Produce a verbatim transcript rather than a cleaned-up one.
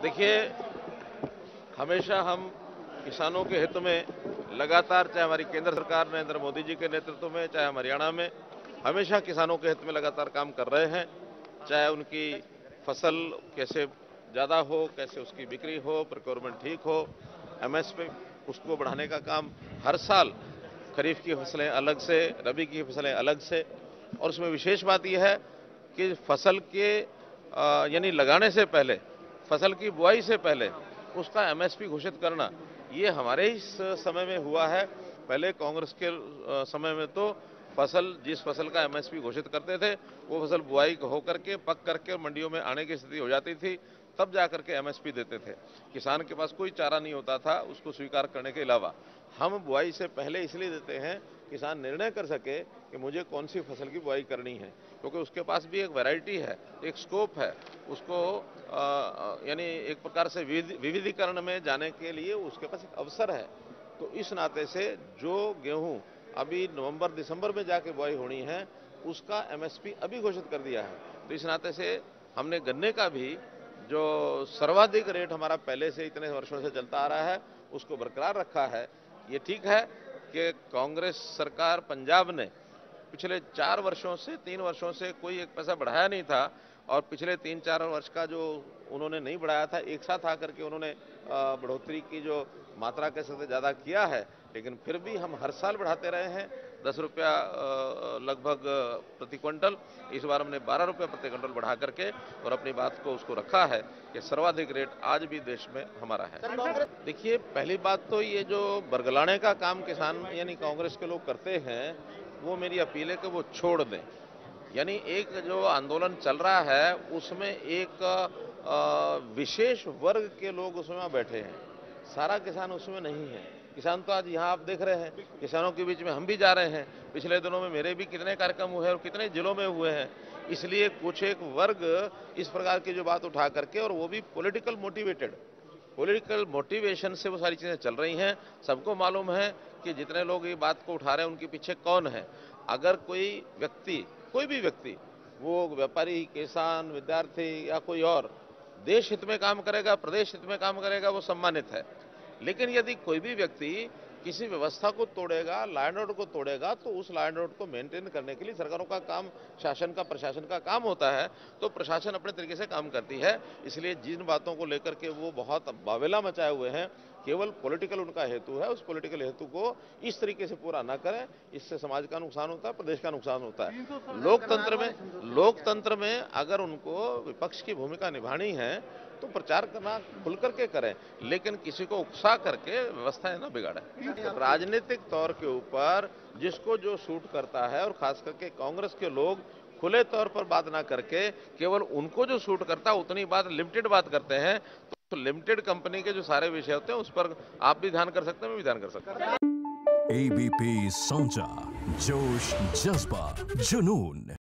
देखिए, हमेशा हम किसानों के हित में लगातार, चाहे हमारी केंद्र सरकार नरेंद्र मोदी जी के नेतृत्व में, चाहे हरियाणा में, हमेशा किसानों के हित में लगातार काम कर रहे हैं। चाहे उनकी फसल कैसे ज़्यादा हो, कैसे उसकी बिक्री हो, प्रोक्योरमेंट ठीक हो, एमएसपी उसको बढ़ाने का काम हर साल, खरीफ की फसलें अलग से, रबी की फसलें अलग से, और उसमें विशेष बात यह है कि फसल के यानी लगाने से पहले, फसल की बुआई से पहले उसका एमएसपी घोषित करना, ये हमारे ही समय में हुआ है। पहले कांग्रेस के समय में तो फसल, जिस फसल का एमएसपी घोषित करते थे, वो फसल बुआई होकर के, पक करके मंडियों में आने की स्थिति हो जाती थी, तब जाकर के एमएसपी देते थे। किसान के पास कोई चारा नहीं होता था उसको स्वीकार करने के अलावा। हम बुआई से पहले इसलिए देते हैं, किसान निर्णय कर सके कि मुझे कौन सी फसल की बुआई करनी है, क्योंकि उसके पास भी एक वैरायटी है, एक स्कोप है, उसको यानी एक प्रकार से विविधीकरण में जाने के लिए उसके पास एक अवसर है। तो इस नाते से जो गेहूं अभी नवंबर दिसंबर में जाके बुआई होनी है, उसका एमएसपी अभी घोषित कर दिया है। तो इस नाते से हमने गन्ने का भी जो सर्वाधिक रेट हमारा पहले से इतने वर्षों से चलता आ रहा है, उसको बरकरार रखा है। ये ठीक है कि कांग्रेस सरकार पंजाब ने पिछले चार वर्षों से, तीन वर्षों से कोई एक पैसा बढ़ाया नहीं था, और पिछले तीन चार वर्ष का जो उन्होंने नहीं बढ़ाया था, एक साथ आकर के उन्होंने बढ़ोतरी की जो मात्रा के साथ ज़्यादा किया है, लेकिन फिर भी हम हर साल बढ़ाते रहे हैं। दस रुपया लगभग प्रति क्विंटल, इस बार हमने बारह रुपये प्रति क्विंटल बढ़ा करके और अपनी बात को उसको रखा है कि सर्वाधिक रेट आज भी देश में हमारा है। देखिए, पहली बात तो ये जो बरगलाने का काम किसान यानी कांग्रेस के लोग करते हैं, वो मेरी अपील है कि वो छोड़ दें। यानी एक जो आंदोलन चल रहा है, उसमें एक विशेष वर्ग के लोग उसमें बैठे हैं, सारा किसान उसमें नहीं है। किसान तो आज यहाँ आप देख रहे हैं, किसानों के बीच में हम भी जा रहे हैं। पिछले दिनों में मेरे भी कितने कार्यक्रम हुए और कितने जिलों में हुए हैं। इसलिए कुछ एक वर्ग इस प्रकार की जो बात उठा करके, और वो भी पॉलिटिकल मोटिवेटेड, पॉलिटिकल मोटिवेशन से वो सारी चीज़ें चल रही हैं। सबको मालूम है कि जितने लोग ये बात को उठा रहे हैं उनके पीछे कौन है। अगर कोई व्यक्ति, कोई भी व्यक्ति, वो व्यापारी, किसान, विद्यार्थी या कोई और, देश हित में काम करेगा, प्रदेश हित में काम करेगा, वो सम्मानित है। लेकिन यदि कोई भी व्यक्ति किसी व्यवस्था को तोड़ेगा, लॉ एंड ऑर्डर को तोड़ेगा, तो उस लॉ एंड ऑर्डर को मेंटेन करने के लिए सरकारों का काम, शासन का, प्रशासन का काम होता है। तो प्रशासन अपने तरीके से काम करती है। इसलिए जिन बातों को लेकर के वो बहुत बावेला मचाए हुए हैं, केवल पॉलिटिकल उनका हेतु है, उस पॉलिटिकल हेतु को इस तरीके से पूरा ना करें। इससे समाज का नुकसान होता है, प्रदेश का नुकसान होता है। लोकतंत्र में लोकतंत्र में अगर उनको विपक्ष की भूमिका निभानी है तो प्रचार करना खुल करके करें, लेकिन किसी को उकसा करके व्यवस्थाएं ना बिगाड़ें। राजनीतिक तौर के ऊपर जिसको जो सूट करता है, और खास करके कांग्रेस के लोग खुले तौर पर बात ना करके केवल उनको जो सूट करता है उतनी बात, लिमिटेड बात करते हैं। तो लिमिटेड कंपनी के जो सारे विषय होते हैं उस पर आप भी ध्यान कर सकते हैं, मैं भी ध्यान कर सकता हूं। एबीपी साँचा, जोश, जज्बा, जुनून।